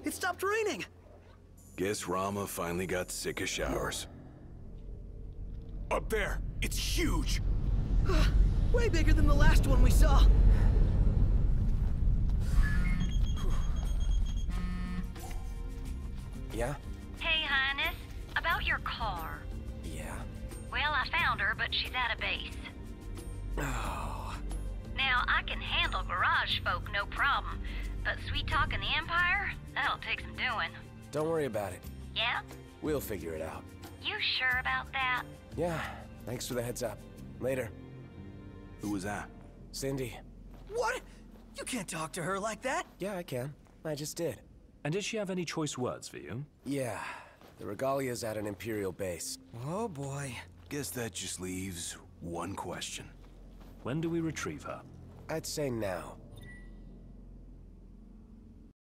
It stopped raining! Guess Rama finally got sick of showers. Up there! It's huge! Way bigger than the last one we saw! Yeah? Hey, Highness. About your car. Yeah. Well, I found her, but she's out of base. Oh. Now, I can handle garage folk, no problem. But sweet-talking the Empire? That'll take some doing. Don't worry about it. Yeah? We'll figure it out. You sure about that? Yeah. Thanks for the heads up. Later. Who was that? Cindy. What? You can't talk to her like that! Yeah, I can. I just did. And did she have any choice words for you? Yeah. The Regalia's at an Imperial base. Oh boy. Guess that just leaves one question. When do we retrieve her? I'd say now.